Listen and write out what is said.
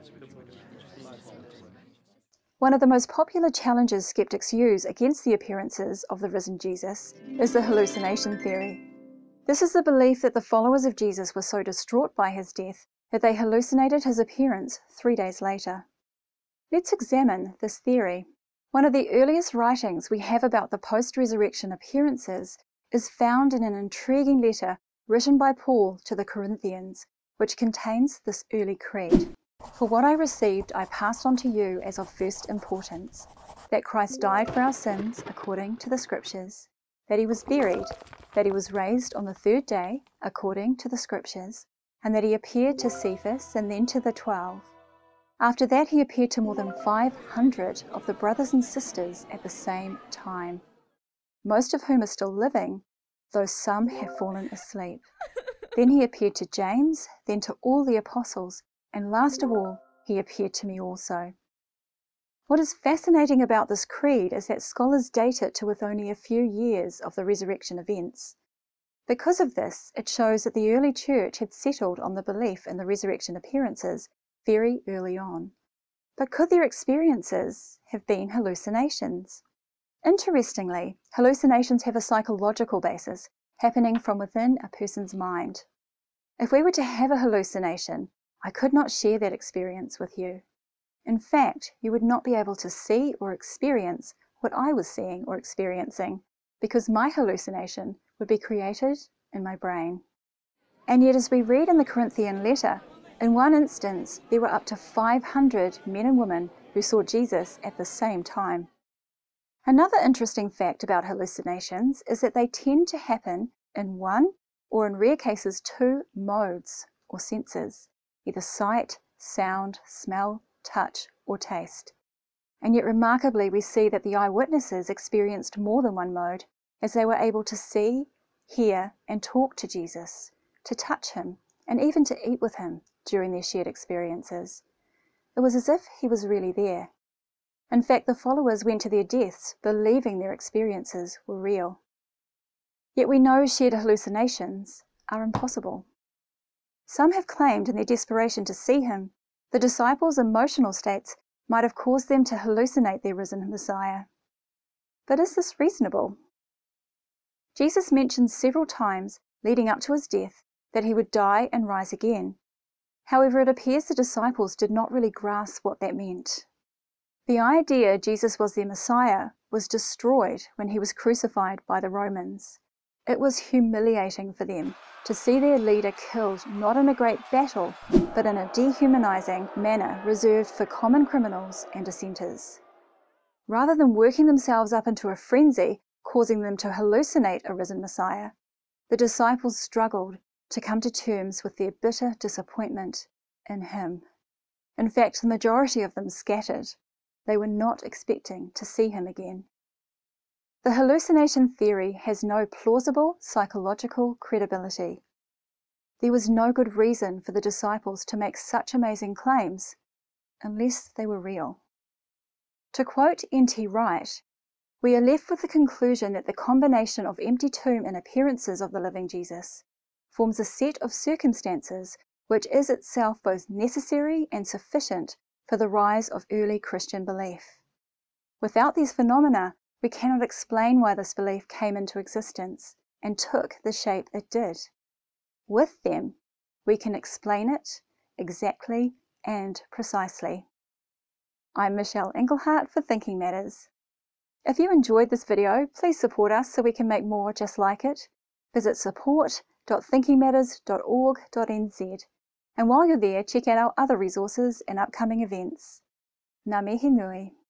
One of the most popular challenges skeptics use against the appearances of the risen Jesus is the hallucination theory. This is the belief that the followers of Jesus were so distraught by his death that they hallucinated his appearance 3 days later. Let's examine this theory. One of the earliest writings we have about the post-resurrection appearances is found in an intriguing letter written by Paul to the Corinthians, which contains this early creed. For what I received I passed on to you as of first importance, that Christ died for our sins according to the Scriptures, that he was buried, that he was raised on the 3rd day according to the Scriptures, and that he appeared to Cephas and then to the 12. After that he appeared to more than 500 of the brothers and sisters at the same time, most of whom are still living, though some have fallen asleep. Then he appeared to James, then to all the apostles, and last of all, he appeared to me also. What is fascinating about this creed is that scholars date it to with only a few years of the resurrection events. Because of this, it shows that the early church had settled on the belief in the resurrection appearances very early on. But could their experiences have been hallucinations? Interestingly, hallucinations have a psychological basis, happening from within a person's mind. If we were to have a hallucination, I could not share that experience with you. In fact, you would not be able to see or experience what I was seeing or experiencing, because my hallucination would be created in my brain. And yet, as we read in the Corinthian letter, in one instance, there were up to 500 men and women who saw Jesus at the same time. Another interesting fact about hallucinations is that they tend to happen in one, or in rare cases 2, modes or senses, either sight, sound, smell, touch, or taste. And yet remarkably, we see that the eyewitnesses experienced more than one mode, as they were able to see, hear, and talk to Jesus, to touch him, and even to eat with him during their shared experiences. It was as if he was really there. In fact, the followers went to their deaths believing their experiences were real. Yet we know shared hallucinations are impossible. Some have claimed in their desperation to see him, the disciples' emotional states might have caused them to hallucinate their risen Messiah. But is this reasonable? Jesus mentioned several times leading up to his death that he would die and rise again. However, it appears the disciples did not really grasp what that meant. The idea Jesus was their Messiah was destroyed when he was crucified by the Romans. It was humiliating for them to see their leader killed not in a great battle, but in a dehumanizing manner reserved for common criminals and dissenters. Rather than working themselves up into a frenzy, causing them to hallucinate a risen Messiah, the disciples struggled to come to terms with their bitter disappointment in him. In fact, the majority of them scattered. They were not expecting to see him again. The hallucination theory has no plausible psychological credibility. There was no good reason for the disciples to make such amazing claims, unless they were real. To quote N.T. Wright, we are left with the conclusion that the combination of empty tomb and appearances of the living Jesus forms a set of circumstances which is itself both necessary and sufficient for the rise of early Christian belief. Without these phenomena, we cannot explain why this belief came into existence and took the shape it did. With them, we can explain it exactly and precisely. I'm Michelle Englehardt for Thinking Matters. If you enjoyed this video, please support us so we can make more just like it. Visit support.thinkingmatters.org.nz. And while you're there, check out our other resources and upcoming events. Ngā mihi nui.